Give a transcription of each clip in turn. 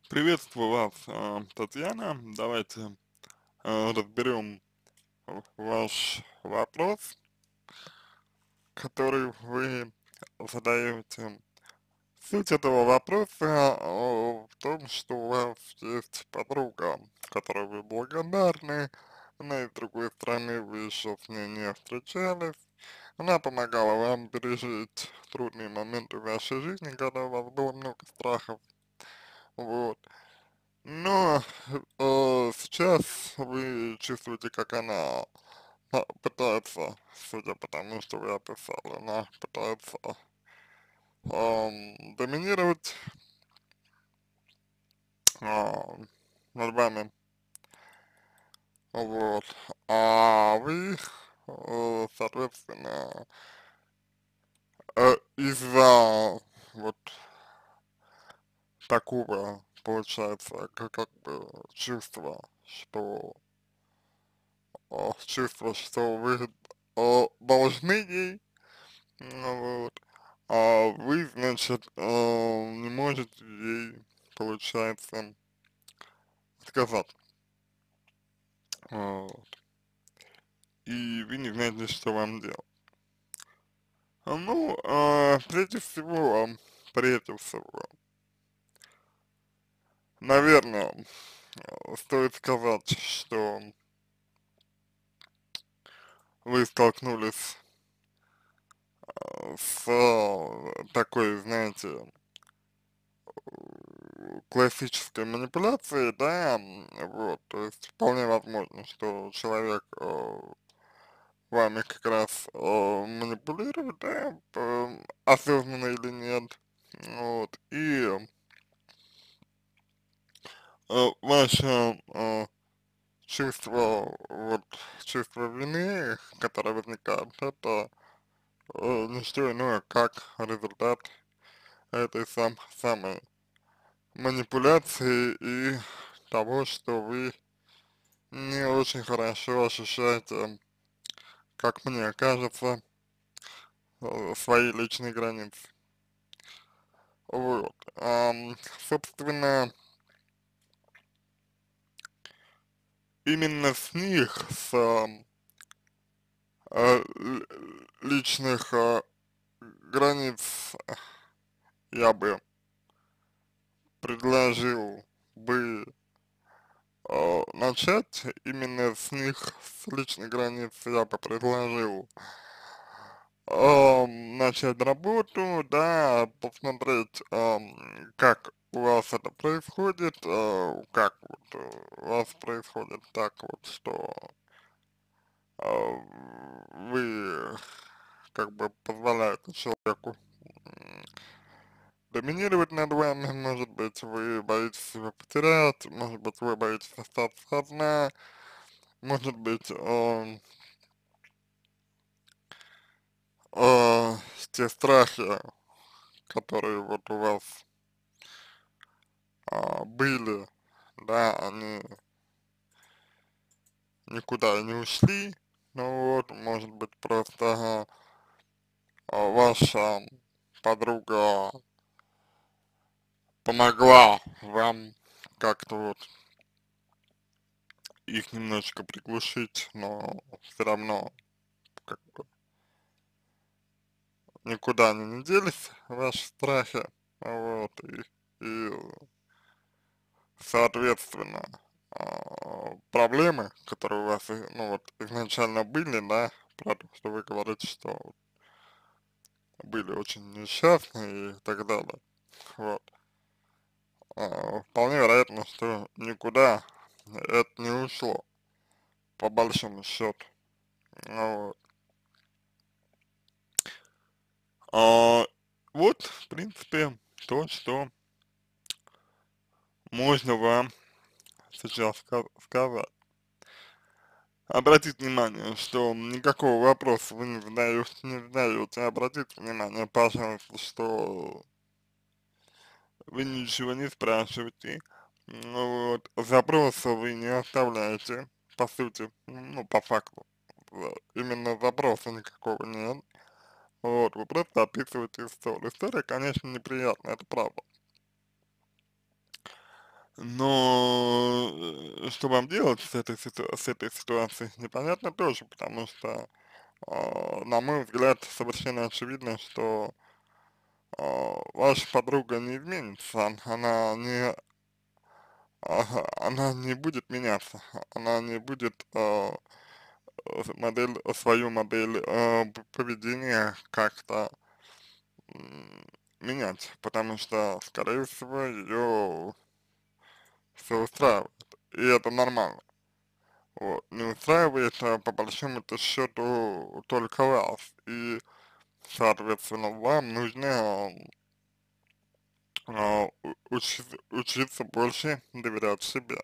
Приветствую вас, Татьяна. Давайте разберем ваш вопрос, который вы задаете. Суть этого вопроса в том, что у вас есть подруга, которой вы благодарны, но и с другой стороны вы еще с ней не встречались. Она помогала вам пережить трудные моменты в вашей жизни, когда у вас было много страхов. Вот. Но сейчас вы чувствуете, как она пытается, судя по тому, что вы описали, она пытается доминировать а, над вами, вот, а вы, соответственно, из-за вот такого, получается, как бы что что вы должны ей. Вот. А вы, значит, не можете ей, получается, отказать. Вот. И вы не знаете, что вам делать. Ну, прежде всего, наверное, стоит сказать, что вы столкнулись с такой, знаете, классической манипуляцией, да, вот, то есть вполне возможно, что человек вами как раз манипулирует, да, осознанно или нет, вот, и ваше чувство, вот, чувство вины, которое возникает, это не что иное, как результат этой самой манипуляции и того, что вы не очень хорошо ощущаете, как мне кажется, свои личные границы. Вот. Собственно, именно с них, с личных границ я бы предложил бы начать, именно с них, с личных границ я бы предложил начать работу, да, посмотреть, как у вас это происходит, как вот у вас происходит так вот, что вы как бы позволяете человеку доминировать над вами, может быть, вы боитесь себя потерять, может быть, вы боитесь остаться одна, может быть, те страхи, которые вот у вас были, да, они никуда не ушли, ну вот, может быть, просто ваша подруга помогла вам как-то вот их немножечко приглушить, но все равно как бы никуда они не делись, ваши страхи, вот, и соответственно, проблемы, которые у вас, ну, вот, изначально были, да, про то, что вы говорите, что были очень несчастны и так далее, вот, вполне вероятно, что никуда это не ушло, по большому счету, вот. А, вот, в принципе, то, что можно вам сейчас сказать. Обратите внимание, что никакого вопроса вы не задаете. Обратите внимание, пожалуйста, что вы ничего не спрашиваете. Ну вот, запроса вы не оставляете, по сути, ну, по факту. Именно запроса никакого нет. Вот, вы просто описываете историю. История, конечно, неприятная, это правда. Но что вам делать с этой ситуацией, непонятно тоже, потому что, на мой взгляд, совершенно очевидно, что ваша подруга не изменится, она не будет меняться, она не будет свою модель поведения как-то менять, потому что, скорее всего, ее все устраивает, и это нормально. Вот. Не устраивает, по большому-то счету, только вас, и, соответственно, вам нужно учиться больше доверять себе.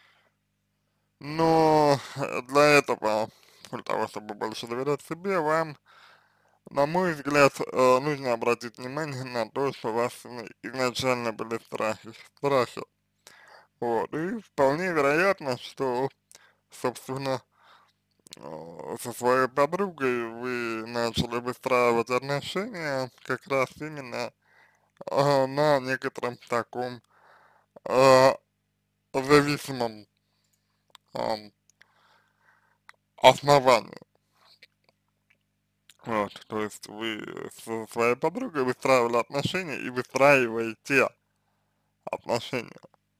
Но для этого, для того, чтобы больше доверять себе, вам, на мой взгляд, нужно обратить внимание на то, что у вас изначально были страхи. Вот, и вполне вероятно, что, собственно, со своей подругой вы начали выстраивать отношения как раз именно на некотором таком э, зависимом э, основании. Вот, то есть вы со своей подругой выстраивали отношения и выстраиваете отношения,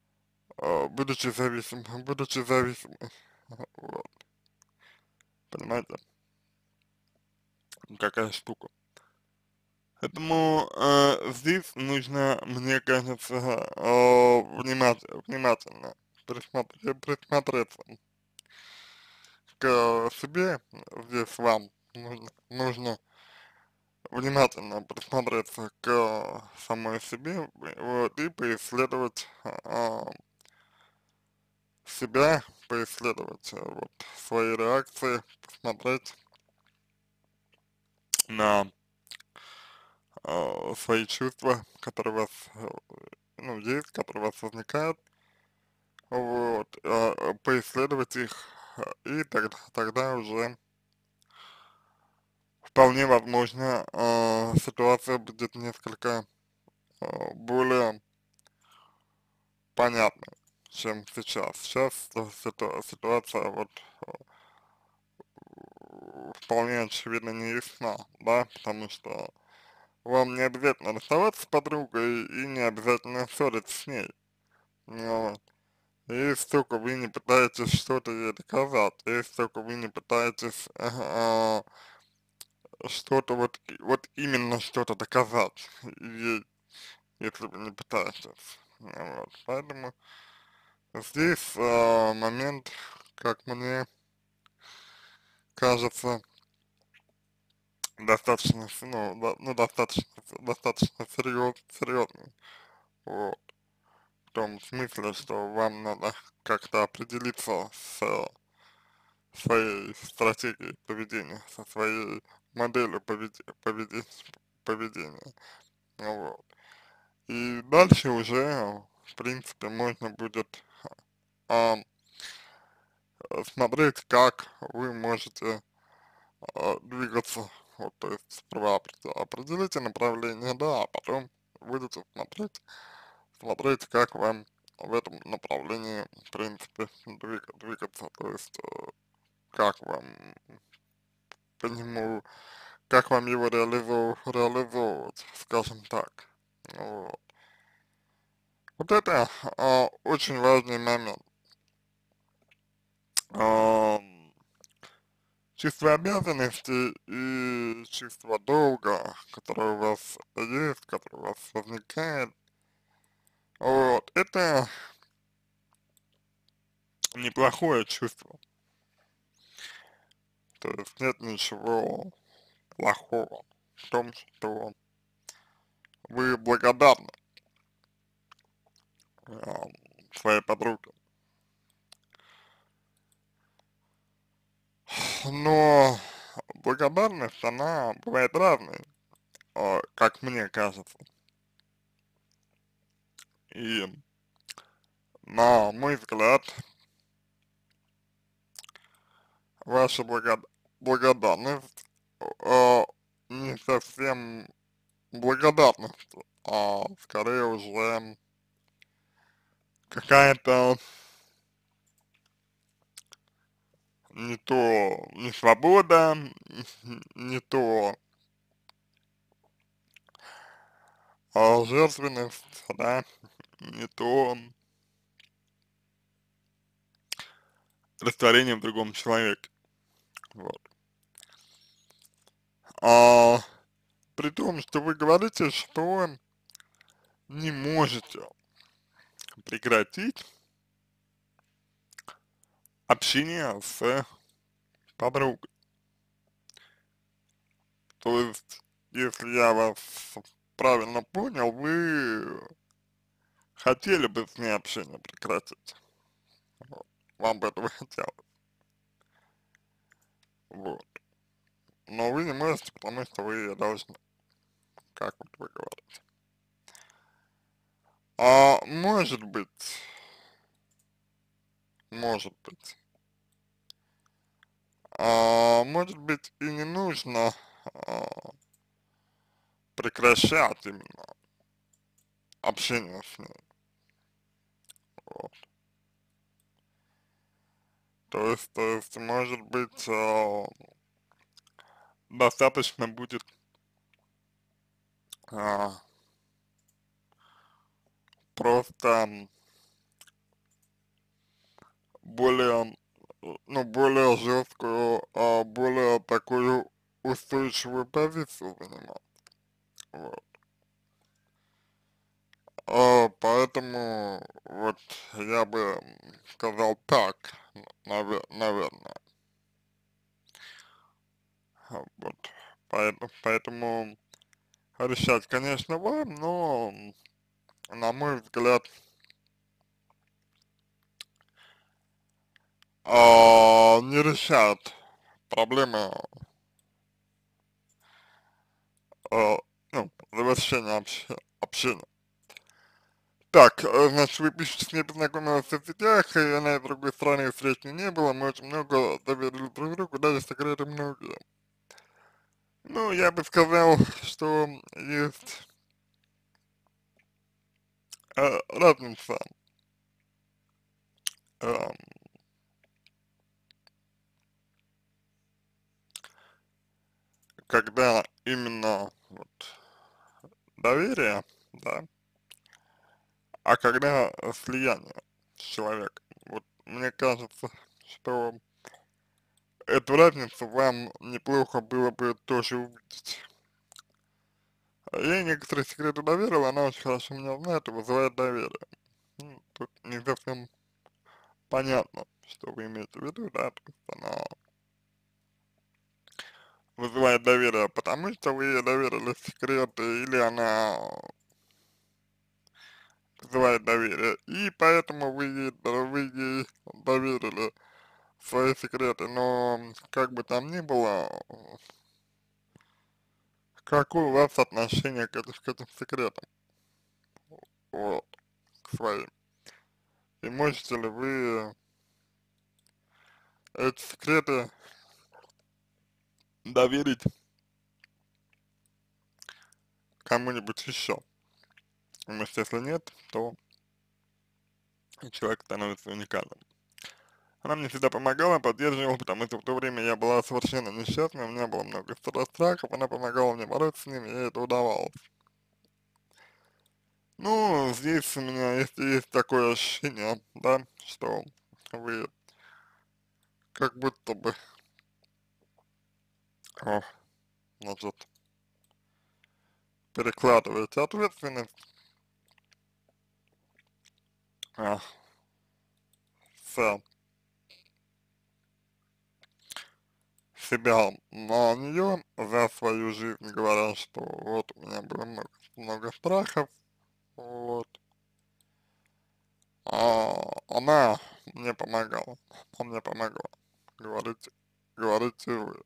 будучи зависимы, вот, понимаете, какая штука. Поэтому здесь нужно, мне кажется, внимательно присмотреться к себе, здесь вам нужно внимательно присмотреться к самой себе, вот, и поисследовать себя, поисследовать вот, свои реакции, посмотреть на свои чувства, которые у вас, ну, есть, которые у вас возникают, вот, поисследовать их, и тогда уже вполне возможно, ситуация будет несколько более понятной, чем сейчас. Сейчас ситуация вот вполне очевидно не ясна, да, потому что вам не обязательно расставаться с подругой и не обязательно ссориться с ней. Вот. И столько вы не пытаетесь что-то ей доказать, и столько вы не пытаетесь что-то вот именно что-то доказать ей, если вы не пытаетесь. Вот. Поэтому здесь момент, как мне кажется, достаточно, достаточно серьезный. Вот. В том смысле, что вам надо как-то определиться с своей стратегией поведения, со своей моделью поведения. Вот. И дальше уже, в принципе, можно будет а, смотреть, как вы можете двигаться. Вот, то есть сперва определите направление, да, а потом будете смотреть, как вам в этом направлении, в принципе, двигаться. То есть, как вам по нему, как вам его реализовывать, скажем так. Вот. Вот это очень важный момент. Ам, чувство обязанности и чувство долга, которое у вас есть, которое у вас возникает, вот, это неплохое чувство. То есть нет ничего плохого в том, что вы благодарны своей подруге. Но благодарность, она бывает разной, как мне кажется. И на мой взгляд, ваша благодарность не совсем благодарность, а скорее уже какая-то не то не свобода, не то жертвенность, да, не то растворение в другом человеке, вот. А, при том, что вы говорите, что не можете прекратить общение с подругой. То есть, если я вас правильно понял, вы хотели бы с ней общение прекратить. Вот. Вам бы этого хотелось. Вот. Но вы не можете, потому что вы должны, как вот вы говорите. А может быть и не нужно а, прекращать именно общение с ней. Вот. То есть, может быть, достаточно будет а, просто более, более жесткую, более такую устойчивую позицию занимать. Вот. Поэтому вот я бы сказал так, наверное. Вот. Поэтому решать, конечно, вам, но, на мой взгляд, не решает проблемы, а, завершения общения. Так, значит, вы пишете, с ней познакомилась в соцсетях, и она из другой страны, встречи не было, мы очень много доверили друг другу, даже секреты многие. Ну, я бы сказал, что есть разница, э, когда именно вот доверие, да, а когда слияние с человеком. Вот мне кажется, что эту разницу вам неплохо было бы тоже увидеть. Я ей некоторые секреты доверил, она очень хорошо меня знает и вызывает доверие. Тут не совсем понятно, что вы имеете в виду, да, то есть она вызывает доверие, потому что вы ей доверили секреты, или она вызывает доверие, и поэтому вы ей доверили свои секреты, но как бы там ни было, какое у вас отношение к этим секретам, вот, к своим, и можете ли вы эти секреты доверить кому-нибудь еще, потому что если нет, то человек становится уникальным. Она мне всегда помогала, поддерживала, потому что в то время я была совершенно несчастна, у меня было много страхов, она помогала мне бороться с ними, и это удавалось. Ну, здесь у меня есть такое ощущение, да, что вы как будто бы, о, значит, перекладываете ответственность а, с себя на нее за свою жизнь, говоря, что вот у меня было много страхов, вот, она мне помогала, она мне помогла, говорите, говорите вы.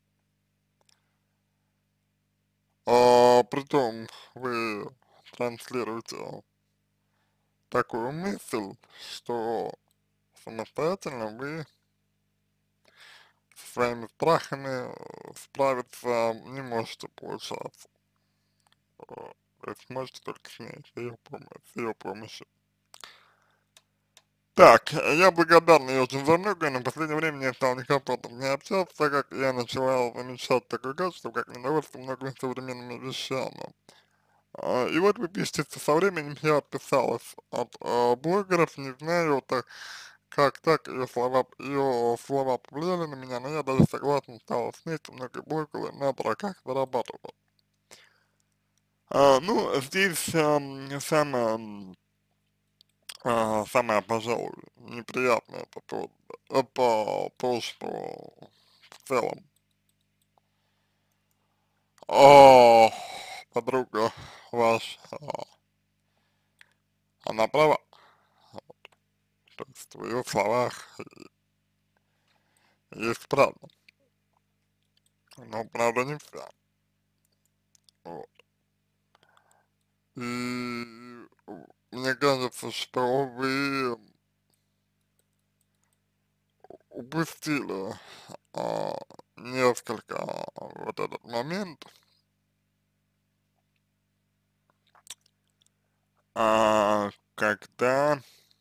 Притом вы транслируете такую мысль, что самостоятельно вы со своими страхами справиться не можете, получаться. То есть можете только с ней, с ее помощью. Так, я благодарен ей очень за многое, но в последнее время мне стало некомфортно с ней общаться, так как я начала замечать такое качество, как недовольство многими современными вещами. И вот вы пишете, что со временем я отписалась от блогеров, не знаю, как так ее слова повлияли на меня, но я даже согласна стала с ней, что многие блогеры на дураках зарабатывают. Ну, здесь самое, пожалуй, неприятное это то, что в целом а, подруга ваша, она права, то есть в ее словах есть правда, но правда не вся. Вот. И мне кажется, что вы упустили а, несколько вот этот момент, когда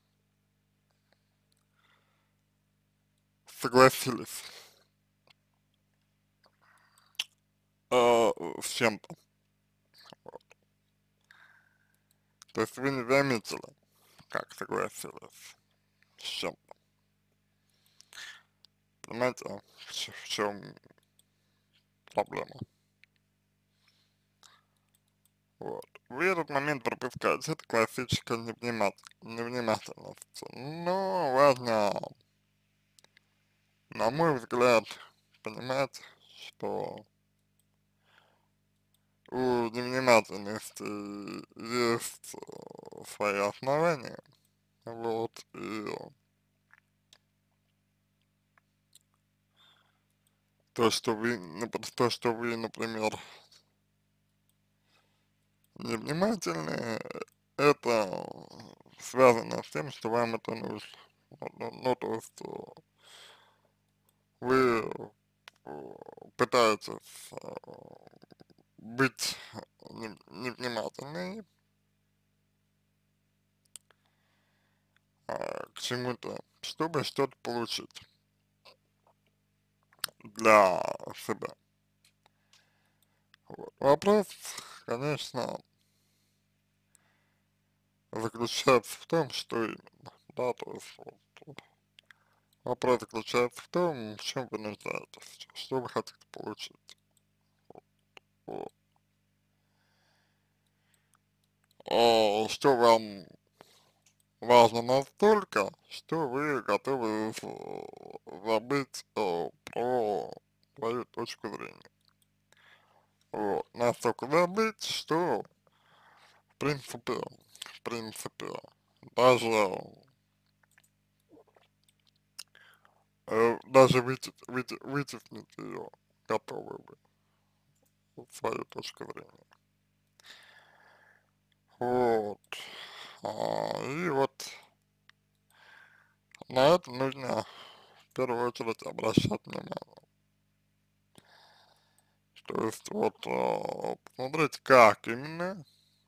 согласились с чем-то. То есть вы не заметили, как согласились с чем-то. Понимаете, в чем проблема? Вот. Вы этот момент пропускаете, это классическая невнимательность. Но важно, на мой взгляд, понимать, что у невнимательности есть свои основания, вот, и то, что вы, например, невнимательны, это связано с тем, что вам это нужно. Ну, то есть вы пытаетесь быть невнимательной к чему-то, чтобы что-то получить для себя. Вот. Вопрос, конечно, заключается в том, что именно, да, то есть вот, вопрос заключается в том, в чем вы нуждаетесь, что вы хотите получить. Вот. Что вам важно настолько, что вы готовы забыть про свою точку зрения. Вот. Настолько забыть, что в принципе, даже, даже вытеснить ее готовы бы, свою точку зрения. Вот. И вот на это нужно в первую очередь обращать внимание. То есть вот посмотреть, как именно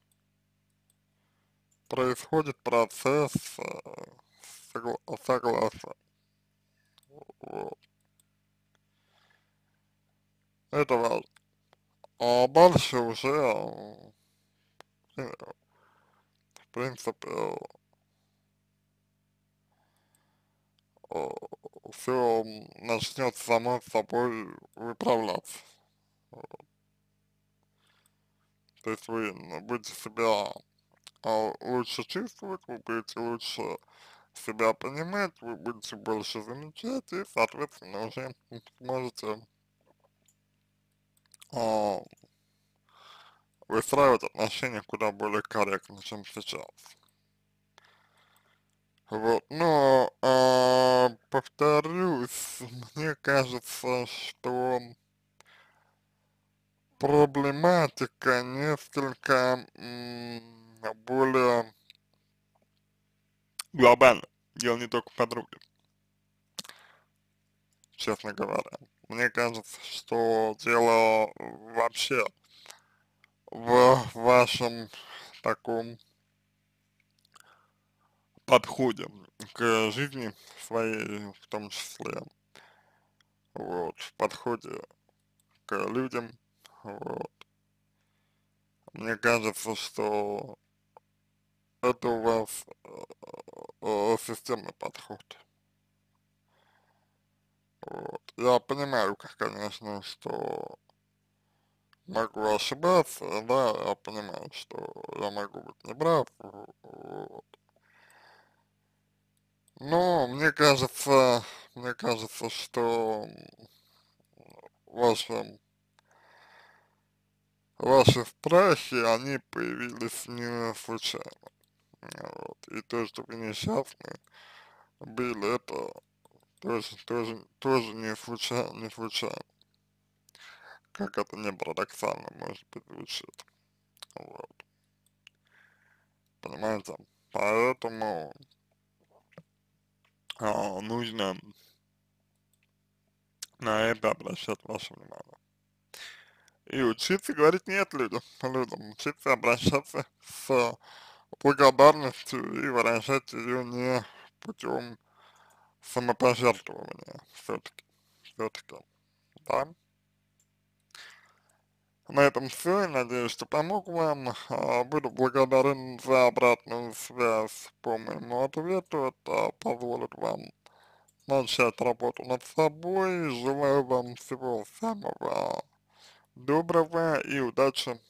происходит процесс согласия. Вот. Это важно. А дальше уже, в принципе, все начнет само собой выправляться. Вот. То есть вы будете себя лучше чувствовать, вы будете лучше себя понимать, вы будете больше замечать и, соответственно, уже сможете а, выстраивать отношения куда более корректно, чем сейчас. Вот, но, повторюсь, мне кажется, что проблематика несколько более глобальна. Дело не только в подруге, честно говоря. Мне кажется, что дело вообще в вашем таком подходе к жизни своей в том числе, вот, в подходе к людям, вот. Мне кажется, что это у вас системный подход. Вот. Я понимаю, конечно, что могу ошибаться, да, я понимаю, что я могу быть неправ, вот. Но мне кажется, что ваши, ваши страхи, они появились не случайно. Вот. И то, что вы несчастны были, это тоже не случайно, как это не парадоксально, может быть, звучит. Вот. Понимаете? Поэтому нужно на это обращать ваше внимание. И учиться говорить нет людям, учиться обращаться с благодарностью и выражать ее не путем самопожертвования все-таки, да. На этом все, и надеюсь, что помог вам. Буду благодарен за обратную связь по моему ответу, это позволит вам начать работу над собой. Желаю вам всего самого доброго и удачи